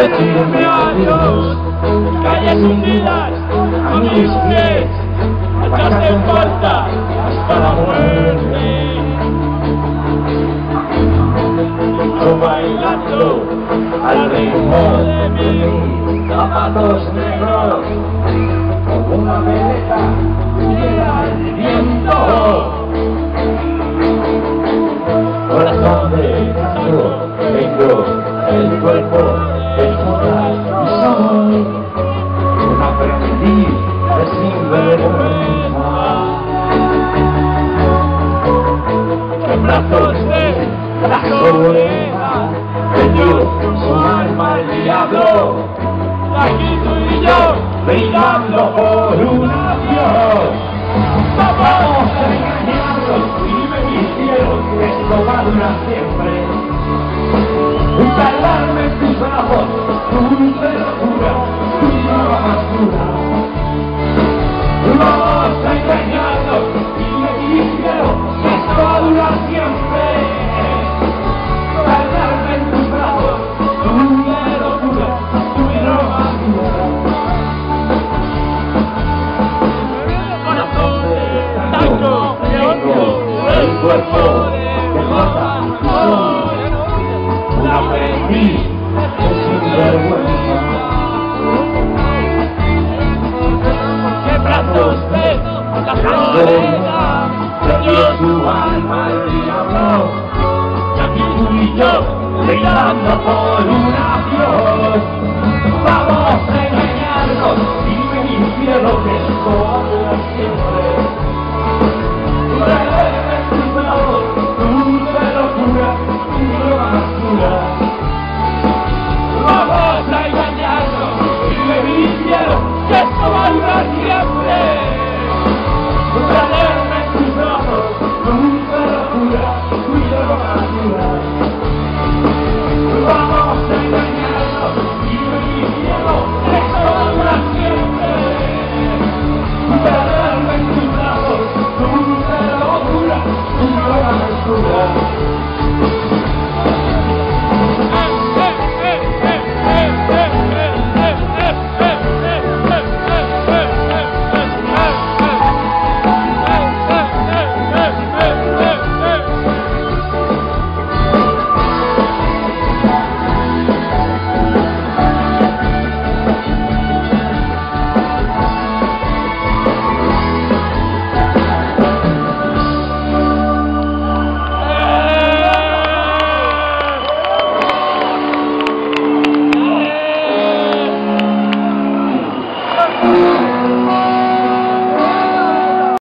decirme adiós, calles hundidas a mis pies, te hacen falta hasta la muerte. Yo bailando al ritmo de mis zapatos negros, como una veleta llega el viento. Corazón de canto, tengo el cuerpo de todas y soy un aprendiz de sinvergüenza. En brazos de la soledad vendió su alma al diablo, aquí tú y yo brindando por un adiós. Vamos a engañarnos y me hicieron que esto va a durar siempre. Calarme en tus brazos, tu dulce locura, tu nueva basura. Vamos a engañarnos y me hicieron que esto va a durar siempre. Calarme en tus brazos, tu dulce locura, tu nueva basura. Corazón de tango, de odio, el cuerpo que mata soy un aprendiz de sinvergüenza. Que brazos de la soledad le dio su alma al diablo, y aquí tú y yo brindando por un adiós. Vamos a engañarnos y me hicieron que esto va a durar siempre. Traerme en tus brazos tu dulce locura, tu nueva basura. Vamos a engañarnos y me hicieron que esto va a durar siempre. Traerme en tus brazos tu dulce locura, tu nueva basura. Vamos a engañarnos y me hicieron que esto va a durar siempre. Traerme en tus brazos tu dulce locura, tu nueva basura.